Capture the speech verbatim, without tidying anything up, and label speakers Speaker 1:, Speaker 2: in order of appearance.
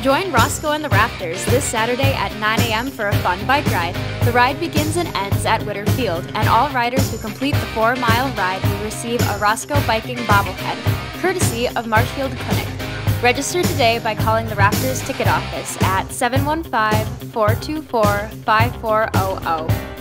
Speaker 1: Join Roscoe and the Rafters this Saturday at nine A M for a fun bike ride. The ride begins and ends at Witter Field, and all riders who complete the four-mile ride will receive a Roscoe Biking Bobblehead, courtesy of Marshfield Clinic. Register today by calling the Rafters ticket office at seven one five, four two four, five four zero zero.